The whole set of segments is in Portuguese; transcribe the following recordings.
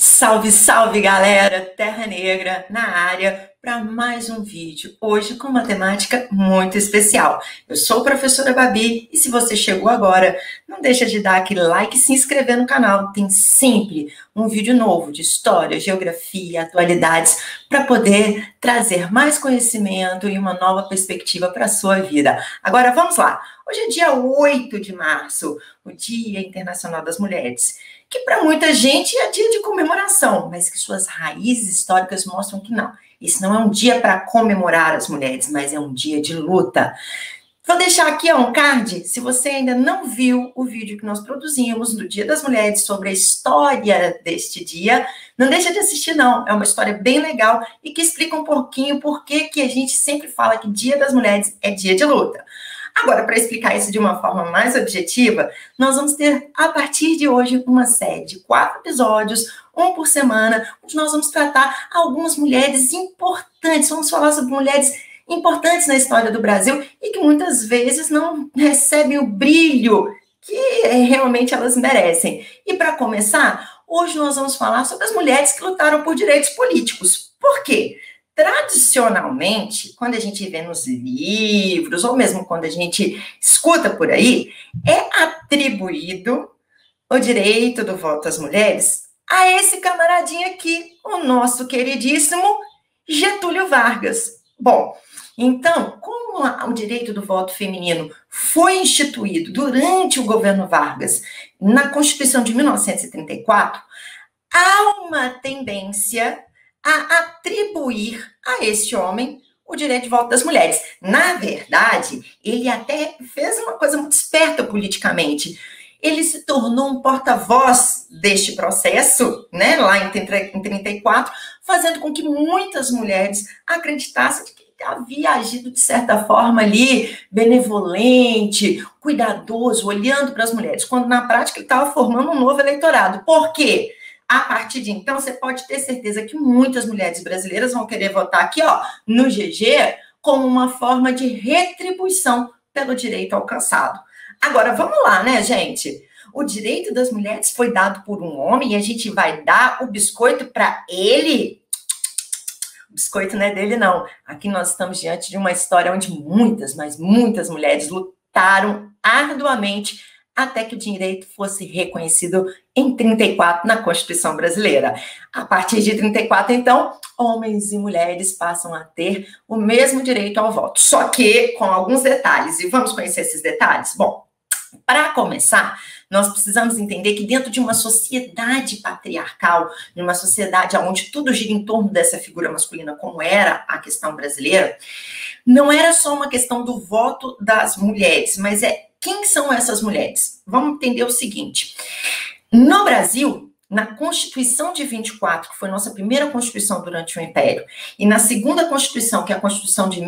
Salve, salve, galera! Terra Negra na área para mais um vídeo, hoje com uma temática muito especial. Eu sou a professora Babi e se você chegou agora, não deixa de dar aquele like e se inscrever no canal. Tem sempre um vídeo novo de história, geografia, atualidades, para poder trazer mais conhecimento e uma nova perspectiva para a sua vida. Agora vamos lá! Hoje é dia 8 de março, o Dia Internacional das Mulheres, que para muita gente é dia de comemoração, mas que suas raízes históricas mostram que não. Isso não é um dia para comemorar as mulheres, mas é um dia de luta. Vou deixar aqui um card, se você ainda não viu o vídeo que nós produzimos no Dia das Mulheres sobre a história deste dia, não deixa de assistir não, é uma história bem legal e que explica um pouquinho por que a gente sempre fala que Dia das Mulheres é dia de luta. Agora, para explicar isso de uma forma mais objetiva, nós vamos ter, a partir de hoje, uma série de 4 episódios, um por semana, onde nós vamos tratar algumas mulheres importantes, vamos falar sobre mulheres importantes na história do Brasil e que muitas vezes não recebem o brilho que realmente elas merecem. E para começar, hoje nós vamos falar sobre as mulheres que lutaram por direitos políticos. Por quê? Tradicionalmente, quando a gente vê nos livros, ou mesmo quando a gente escuta por aí, é atribuído o direito do voto às mulheres a esse camaradinho aqui, o nosso queridíssimo Getúlio Vargas. Bom, então, como o direito do voto feminino foi instituído durante o governo Vargas, na Constituição de 1934, há uma tendência a atribuir a este homem o direito de voto das mulheres. Na verdade, ele até fez uma coisa muito esperta politicamente. Ele se tornou um porta-voz deste processo, né, lá em 34, fazendo com que muitas mulheres acreditassem que ele havia agido de certa forma ali, benevolente, cuidadoso, olhando para as mulheres, quando na prática ele estava formando um novo eleitorado. Por quê? A partir de então, você pode ter certeza que muitas mulheres brasileiras vão querer votar aqui, ó, no GG, como uma forma de retribuição pelo direito alcançado. Agora, vamos lá, né, gente? O direito das mulheres foi dado por um homem e a gente vai dar o biscoito para ele? O biscoito não é dele, não. Aqui nós estamos diante de uma história onde muitas, mas muitas mulheres lutaram arduamente até que o direito fosse reconhecido em 34 na Constituição Brasileira. A partir de 34, então, homens e mulheres passam a ter o mesmo direito ao voto, só que com alguns detalhes, e vamos conhecer esses detalhes? Bom, para começar, nós precisamos entender que dentro de uma sociedade patriarcal, de uma sociedade onde tudo gira em torno dessa figura masculina, como era a questão brasileira, não era só uma questão do voto das mulheres, mas quem são essas mulheres? Vamos entender o seguinte. No Brasil, na Constituição de 24, que foi nossa primeira Constituição durante o Império, e na segunda Constituição, que é a Constituição de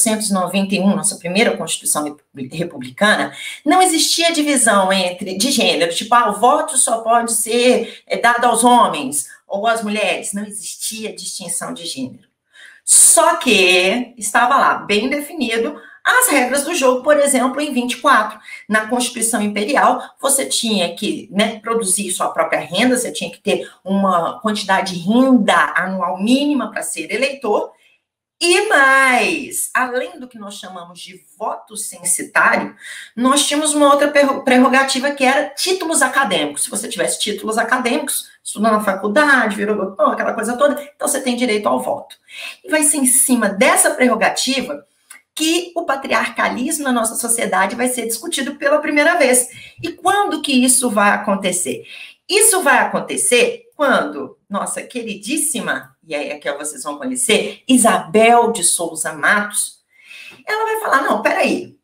1891, nossa primeira Constituição republicana, não existia divisão de gênero, tipo, o voto só pode ser dado aos homens ou às mulheres. Não existia distinção de gênero. Só que estava lá, bem definido, as regras do jogo. Por exemplo, em 24, na Constituição Imperial, você tinha que, né, produzir sua própria renda, você tinha que ter uma quantidade de renda anual mínima para ser eleitor, e mais, além do que nós chamamos de voto censitário, nós tínhamos uma outra prerrogativa que era títulos acadêmicos. Se você tivesse títulos acadêmicos, estudou na faculdade, virou doutor, aquela coisa toda, então você tem direito ao voto. E vai ser em cima dessa prerrogativa que o patriarcalismo na nossa sociedade vai ser discutido pela primeira vez. E quando que isso vai acontecer? Isso vai acontecer quando nossa queridíssima, e aí aqui vocês vão conhecer, Isabel de Souza Matos, ela vai falar, não, peraí,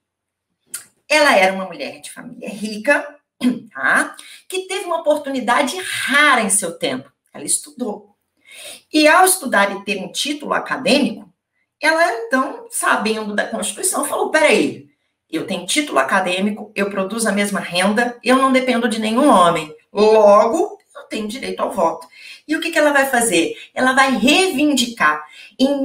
ela era uma mulher de família rica, tá? Que teve uma oportunidade rara em seu tempo, ela estudou. E ao estudar e ter um título acadêmico, ela, então, sabendo da Constituição, falou, peraí, eu tenho título acadêmico, eu produzo a mesma renda, eu não dependo de nenhum homem, logo, eu tenho direito ao voto. E o que ela vai fazer? Ela vai reivindicar, em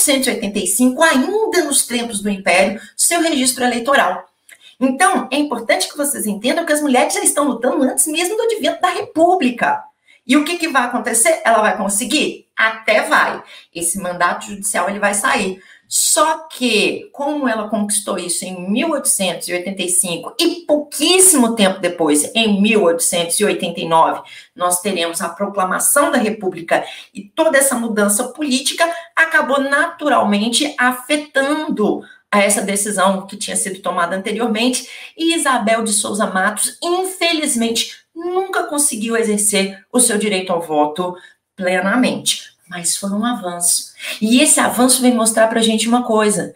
1885, ainda nos tempos do Império, seu registro eleitoral. Então, é importante que vocês entendam que as mulheres já estão lutando antes mesmo do advento da República. E o que vai acontecer? Ela vai conseguir? Até vai. Esse mandato judicial ele vai sair. Só que, como ela conquistou isso em 1885 e pouquíssimo tempo depois, em 1889, nós teremos a proclamação da República e toda essa mudança política acabou naturalmente afetando a essa decisão que tinha sido tomada anteriormente, e Isabel de Souza Matos, infelizmente, nunca conseguiu exercer o seu direito ao voto plenamente. Mas foi um avanço. E esse avanço vem mostrar pra gente uma coisa.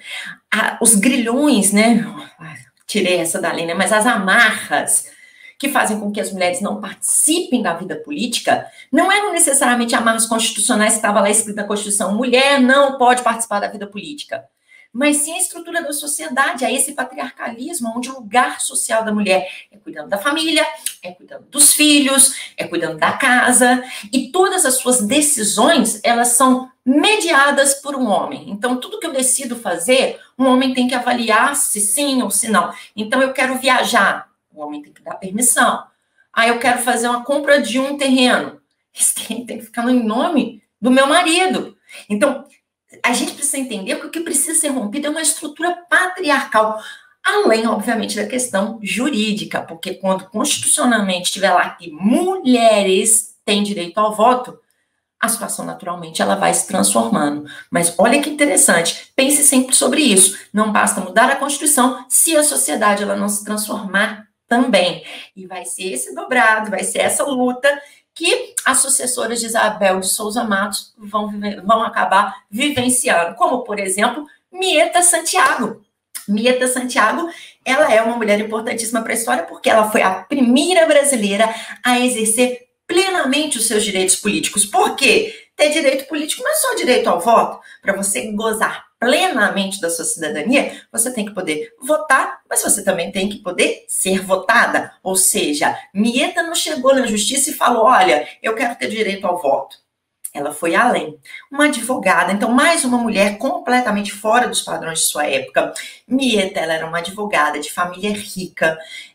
Os grilhões, né? Tirei essa dali, né? Mas as amarras que fazem com que as mulheres não participem da vida política não eram necessariamente amarras constitucionais que estavam lá escrito na Constituição. Mulher não pode participar da vida política. Mas sim a estrutura da sociedade, a esse patriarcalismo, onde o lugar social da mulher é cuidando da família, é cuidando dos filhos, é cuidando da casa, e todas as suas decisões, elas são mediadas por um homem. Então, tudo que eu decido fazer, um homem tem que avaliar se sim ou se não. Então, eu quero viajar, o homem tem que dar permissão. Eu quero fazer uma compra de um terreno, esse terreno tem que ficar no nome do meu marido. Então, a gente precisa entender que o que precisa ser rompido é uma estrutura patriarcal, além, obviamente, da questão jurídica, porque quando constitucionalmente estiver lá que mulheres têm direito ao voto, a situação naturalmente ela vai se transformando. Mas olha que interessante, pense sempre sobre isso. Não basta mudar a Constituição se a sociedade ela não se transformar também. E vai ser esse dobrado, vai ser essa luta que as sucessoras de Isabel de Souza Matos vão acabar vivenciando, como, por exemplo, Mieta Santiago. Mieta Santiago, ela é uma mulher importantíssima para a história porque ela foi a primeira brasileira a exercer plenamente os seus direitos políticos. Por quê? Ter direito político não é só direito ao voto. Para você gozar plenamente da sua cidadania, você tem que poder votar, mas você também tem que poder ser votada. Ou seja, Mieta não chegou na justiça e falou, olha, eu quero ter direito ao voto. Ela foi além. Uma advogada, então mais uma mulher completamente fora dos padrões de sua época. Mieta, ela era uma advogada de família rica.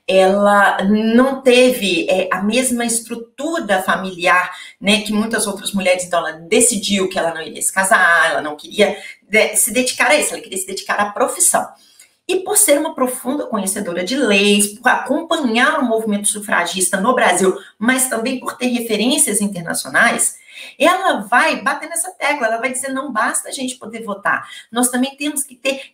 Ela não teve a mesma estrutura familiar, né, que muitas outras mulheres. Então ela decidiu que ela não iria se casar, ela não queria se dedicar a isso, ela queria se dedicar à profissão. E por ser uma profunda conhecedora de leis, por acompanhar o movimento sufragista no Brasil, mas também por ter referências internacionais, ela vai bater nessa tecla, ela vai dizer, não basta a gente poder votar, nós também temos que ter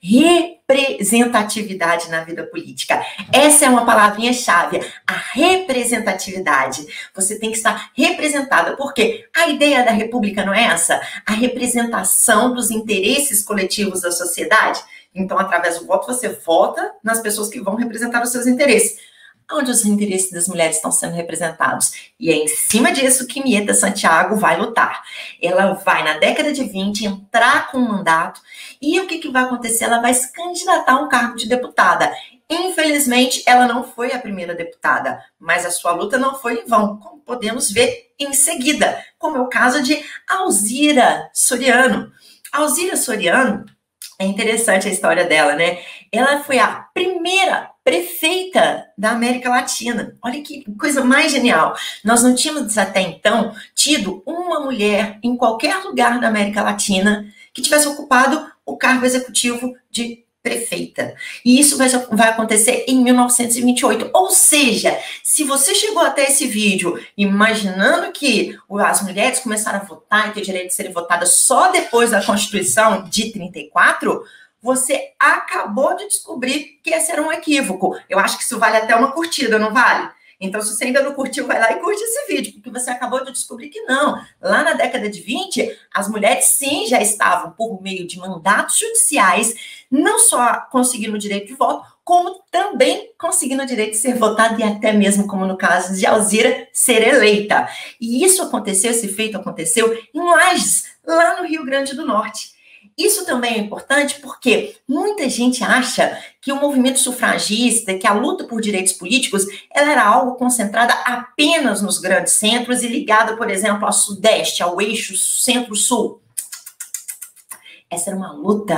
representatividade na vida política. Essa é uma palavrinha-chave, a representatividade. Você tem que estar representada, porque a ideia da república não é essa? A representação dos interesses coletivos da sociedade. Então, através do voto, você vota nas pessoas que vão representar os seus interesses. Onde os interesses das mulheres estão sendo representados. E é em cima disso que Mieta Santiago vai lutar. Ela vai, na década de 20, entrar com um mandato, e o que vai acontecer? Ela vai se candidatar a um cargo de deputada. Infelizmente, ela não foi a primeira deputada, mas a sua luta não foi em vão, como podemos ver em seguida, como é o caso de Alzira Soriano. Alzira Soriano, é interessante a história dela, né? Ela foi a primeira prefeita da América Latina. Olha que coisa mais genial. Nós não tínhamos até então tido uma mulher em qualquer lugar da América Latina que tivesse ocupado o cargo executivo de prefeita. E isso vai acontecer em 1928. Ou seja, se você chegou até esse vídeo imaginando que as mulheres começaram a votar e ter direito de serem votadas só depois da Constituição de 34, você acabou de descobrir que esse era um equívoco. Eu acho que isso vale até uma curtida, não vale? Então, se você ainda não curtiu, vai lá e curte esse vídeo, porque você acabou de descobrir que não. Lá na década de 20, as mulheres, sim, já estavam, por meio de mandatos judiciais, não só conseguindo o direito de voto, como também conseguindo o direito de ser votada e até mesmo, como no caso de Alzira, ser eleita. E isso aconteceu, esse feito aconteceu em Lages, lá no Rio Grande do Norte. Isso também é importante porque muita gente acha que o movimento sufragista, que a luta por direitos políticos, ela era algo concentrada apenas nos grandes centros e ligada, por exemplo, ao Sudeste, ao eixo Centro-Sul. Essa era uma luta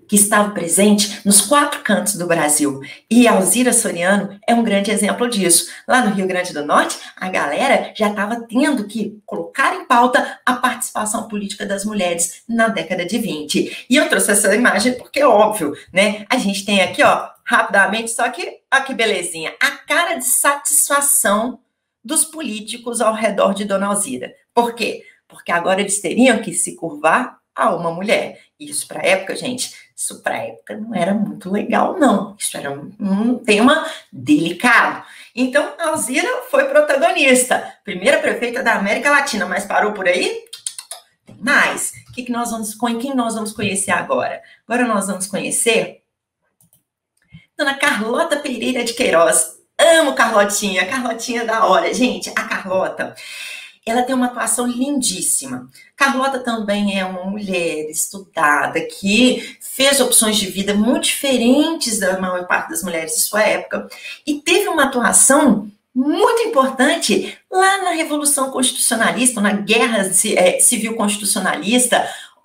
que estava presente nos 4 cantos do Brasil. E Alzira Soriano é um grande exemplo disso. Lá no Rio Grande do Norte, a galera já estava tendo que colocar em pauta a participação política das mulheres na década de 20. E eu trouxe essa imagem porque é óbvio, né? A gente tem aqui, ó, rapidamente, só que, ó que belezinha, a cara de satisfação dos políticos ao redor de Dona Alzira. Por quê? Porque agora eles teriam que se curvar a uma mulher. E isso para a época, gente, isso para a época não era muito legal, não. Isso era um tema delicado. Então, a Alzira foi protagonista. Primeira prefeita da América Latina, mas parou por aí? Tem mais. Quem nós vamos conhecer agora? Agora nós vamos conhecer Dona Carlota Pereira de Queiroz. Amo Carlotinha, Carlotinha da hora. Gente, a Carlota, ela tem uma atuação lindíssima. Carlota também é uma mulher estudada, que fez opções de vida muito diferentes da maior parte das mulheres de sua época e teve uma atuação muito importante lá na Revolução Constitucionalista, na Guerra Civil Constitucionalista,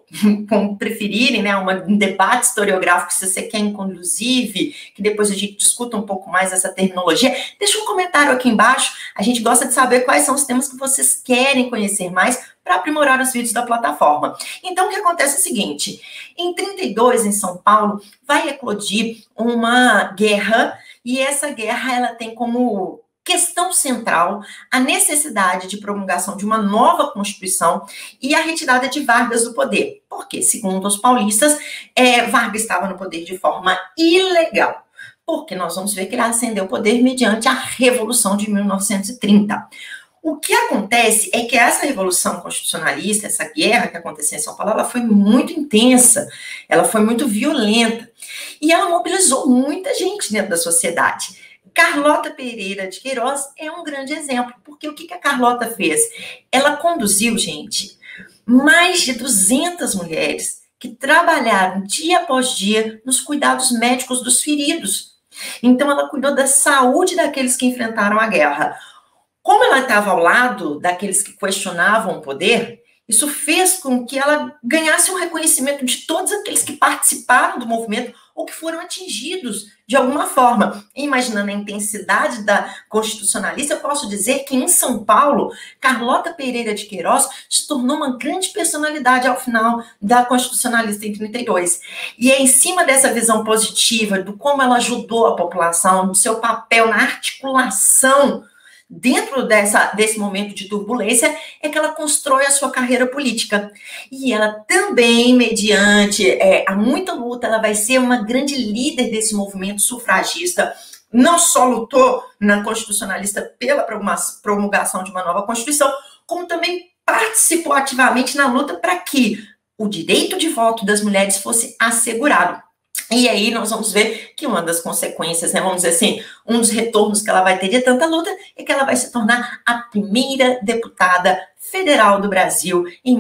como preferirem, né, um debate historiográfico, se você quer, inclusive, que depois a gente discuta um pouco mais essa terminologia. Deixa um comentário aqui embaixo, a gente gosta de saber quais são os temas que vocês querem conhecer mais para aprimorar os vídeos da plataforma. Então, o que acontece é o seguinte, em 32, em São Paulo, vai eclodir uma guerra, e essa guerra, ela tem como questão central a necessidade de promulgação de uma nova Constituição e a retirada de Vargas do poder. Porque, segundo os paulistas, Vargas estava no poder de forma ilegal. Porque nós vamos ver que ele ascendeu ao poder mediante a Revolução de 1930. O que acontece é que essa Revolução Constitucionalista, essa guerra que aconteceu em São Paulo, ela foi muito intensa, ela foi muito violenta e ela mobilizou muita gente dentro da sociedade. Carlota Pereira de Queiroz é um grande exemplo, porque o que a Carlota fez? Ela conduziu, gente, mais de 200 mulheres que trabalharam dia após dia nos cuidados médicos dos feridos. Então, ela cuidou da saúde daqueles que enfrentaram a guerra. Como ela estava ao lado daqueles que questionavam o poder, isso fez com que ela ganhasse um reconhecimento de todos aqueles que participaram do movimento ou que foram atingidos de alguma forma. Imaginando a intensidade da constitucionalista, eu posso dizer que em São Paulo, Carlota Pereira de Queiroz se tornou uma grande personalidade ao final da constitucionalista em 32. E é em cima dessa visão positiva, do como ela ajudou a população, do seu papel na articulação dentro desse momento de turbulência, é que ela constrói a sua carreira política. E ela também, mediante muita luta, ela vai ser uma grande líder desse movimento sufragista. Não só lutou na constitucionalista pela promulgação de uma nova Constituição, como também participou ativamente na luta para que o direito de voto das mulheres fosse assegurado. E aí nós vamos ver que uma das consequências, né, vamos dizer assim, um dos retornos que ela vai ter de tanta luta é que ela vai se tornar a primeira deputada federal do Brasil em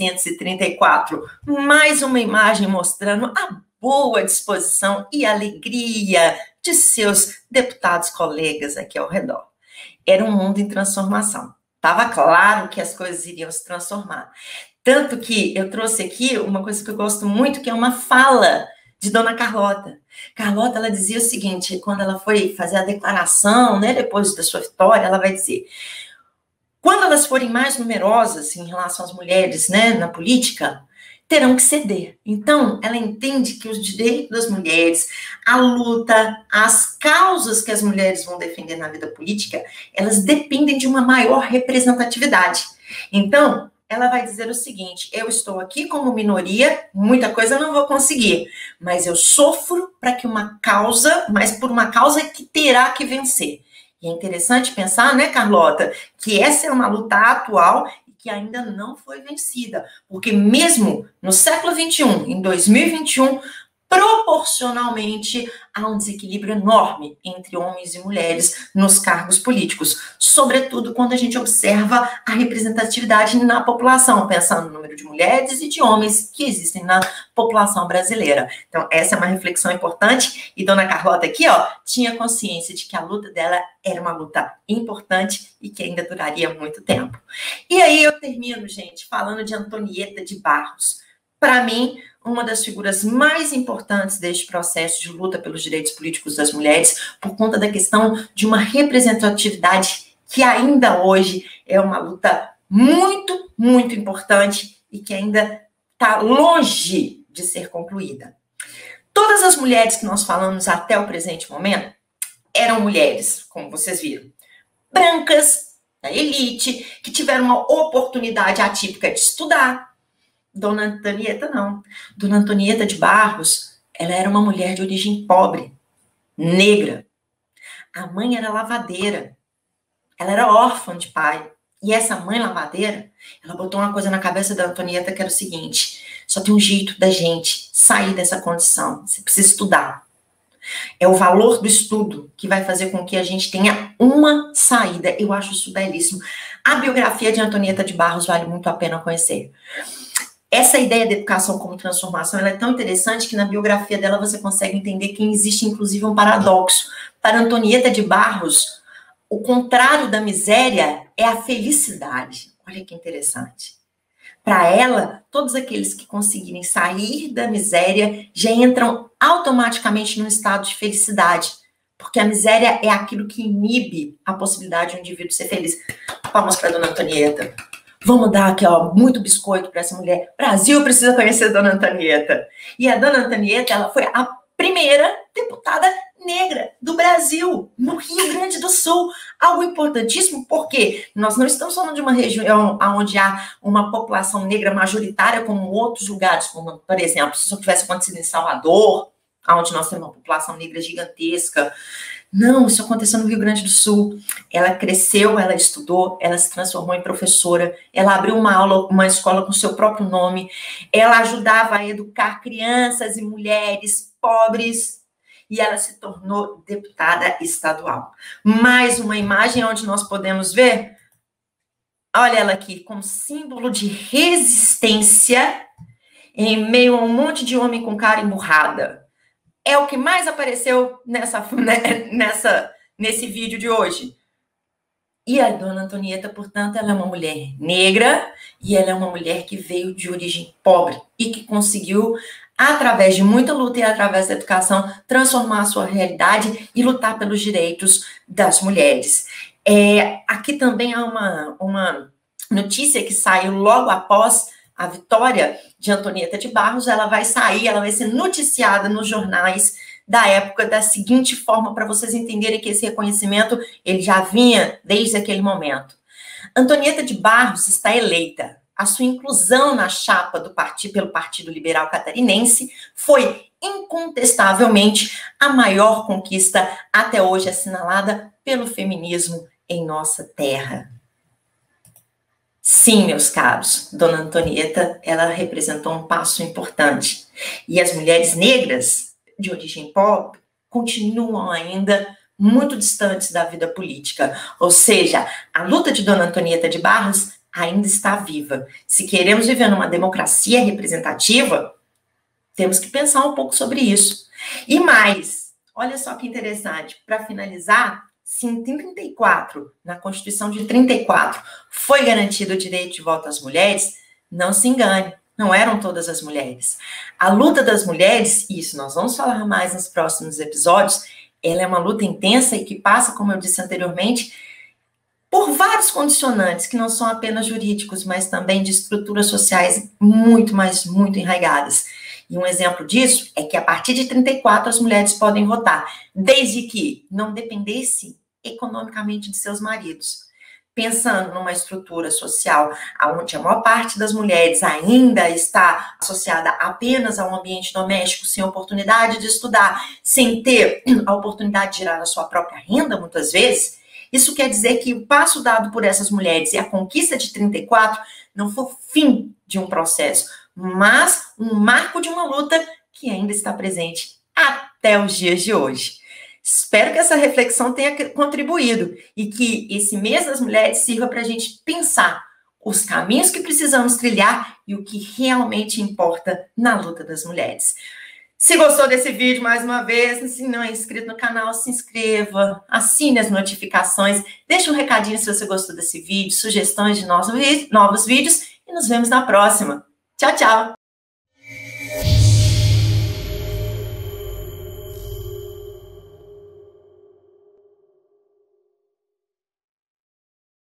1934. Mais uma imagem mostrando a boa disposição e alegria de seus deputados colegas aqui ao redor. Era um mundo em transformação. Estava claro que as coisas iriam se transformar. Tanto que eu trouxe aqui uma coisa que eu gosto muito, que é uma fala de Dona Carlota. Carlota, ela dizia o seguinte, quando ela foi fazer a declaração, né, depois da sua vitória, ela vai dizer, quando elas forem mais numerosas em relação às mulheres, né, na política, terão que ceder. Então, ela entende que os direitos das mulheres, a luta, as causas que as mulheres vão defender na vida política, elas dependem de uma maior representatividade. Então, ela vai dizer o seguinte, eu estou aqui como minoria, muita coisa eu não vou conseguir, mas eu sofro para que mas por uma causa que terá que vencer. E é interessante pensar, né, Carlota, que essa é uma luta atual e que ainda não foi vencida, porque mesmo no século XXI, em 2021, proporcionalmente há um desequilíbrio enorme entre homens e mulheres nos cargos políticos, sobretudo quando a gente observa a representatividade na população, pensando no número de mulheres e de homens que existem na população brasileira. Então, essa é uma reflexão importante, e Dona Carlota aqui, ó, tinha consciência de que a luta dela era uma luta importante e que ainda duraria muito tempo. E aí eu termino, gente, falando de Antonieta de Barros. Para mim, uma das figuras mais importantes deste processo de luta pelos direitos políticos das mulheres, por conta da questão de uma representatividade que ainda hoje é uma luta muito, muito importante e que ainda está longe de ser concluída. Todas as mulheres que nós falamos até o presente momento eram mulheres, como vocês viram, brancas, da elite, que tiveram uma oportunidade atípica de estudar. Dona Antonieta não. Dona Antonieta de Barros, ela era uma mulher de origem pobre, negra. A mãe era lavadeira. Ela era órfã de pai. E essa mãe lavadeira, ela botou uma coisa na cabeça da Antonieta que era o seguinte: só tem um jeito da gente sair dessa condição. Você precisa estudar. É o valor do estudo que vai fazer com que a gente tenha uma saída. Eu acho isso belíssimo. A biografia de Antonieta de Barros vale muito a pena conhecer. Essa ideia de educação como transformação, ela é tão interessante que na biografia dela você consegue entender que existe inclusive um paradoxo. Para Antonieta de Barros, o contrário da miséria é a felicidade. Olha que interessante. Para ela, todos aqueles que conseguirem sair da miséria já entram automaticamente num estado de felicidade, porque a miséria é aquilo que inibe a possibilidade de um indivíduo ser feliz. Palmas para Dona Antonieta. Vamos dar aqui, ó, muito biscoito para essa mulher. Brasil precisa conhecer a Dona Antonieta. E a Dona Antonieta, ela foi a primeira deputada negra do Brasil, no Rio Grande do Sul. Algo importantíssimo, porque nós não estamos falando de uma região onde há uma população negra majoritária, como outros lugares, como, por exemplo, se isso tivesse acontecido em Salvador, onde nós temos uma população negra gigantesca. Não, isso aconteceu no Rio Grande do Sul. Ela cresceu, ela estudou, ela se transformou em professora, ela abriu uma escola com seu próprio nome, ela ajudava a educar crianças e mulheres pobres, e ela se tornou deputada estadual. Mais uma imagem onde nós podemos ver, olha ela aqui, como símbolo de resistência em meio a um monte de homem com cara emburrada. É o que mais apareceu nesse vídeo de hoje. E a Dona Antonieta, portanto, ela é uma mulher negra e ela é uma mulher que veio de origem pobre e que conseguiu, através de muita luta e através da educação, transformar a sua realidade e lutar pelos direitos das mulheres. Aqui também há uma notícia que saiu logo após a vitória de Antonieta de Barros. Ela vai ser noticiada nos jornais da época da seguinte forma, para vocês entenderem que esse reconhecimento ele já vinha desde aquele momento. Antonieta de Barros está eleita. A sua inclusão na chapa pelo Partido Liberal Catarinense foi incontestavelmente a maior conquista até hoje assinalada pelo feminismo em nossa terra. Sim, meus caros, Dona Antonieta, ela representou um passo importante. E as mulheres negras de origem pobre continuam ainda muito distantes da vida política. Ou seja, a luta de Dona Antonieta de Barros ainda está viva. Se queremos viver numa democracia representativa, temos que pensar um pouco sobre isso. E mais, olha só que interessante, para finalizar, se em 34, na Constituição de 34, foi garantido o direito de voto às mulheres, não se engane, não eram todas as mulheres. A luta das mulheres, isso nós vamos falar mais nos próximos episódios, ela é uma luta intensa e que passa, como eu disse anteriormente, por vários condicionantes, que não são apenas jurídicos, mas também de estruturas sociais muito enraigadas. E um exemplo disso é que a partir de 34 as mulheres podem votar, desde que não dependesse economicamente de seus maridos. Pensando numa estrutura social onde a maior parte das mulheres ainda está associada apenas a um ambiente doméstico, sem oportunidade de estudar, sem ter a oportunidade de gerar a sua própria renda, muitas vezes, isso quer dizer que o passo dado por essas mulheres e a conquista de 34 não foi o fim de um processo, mas um marco de uma luta que ainda está presente até os dias de hoje. Espero que essa reflexão tenha contribuído e que esse mês das mulheres sirva para a gente pensar os caminhos que precisamos trilhar e o que realmente importa na luta das mulheres. Se gostou desse vídeo, mais uma vez, se não é inscrito no canal, se inscreva, assine as notificações, deixe um recadinho se você gostou desse vídeo, sugestões de novos vídeos e nos vemos na próxima. Tchau, tchau!